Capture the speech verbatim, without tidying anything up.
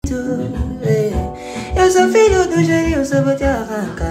jeito. É. Eu sou filho do Gerilson, vou te arrancar.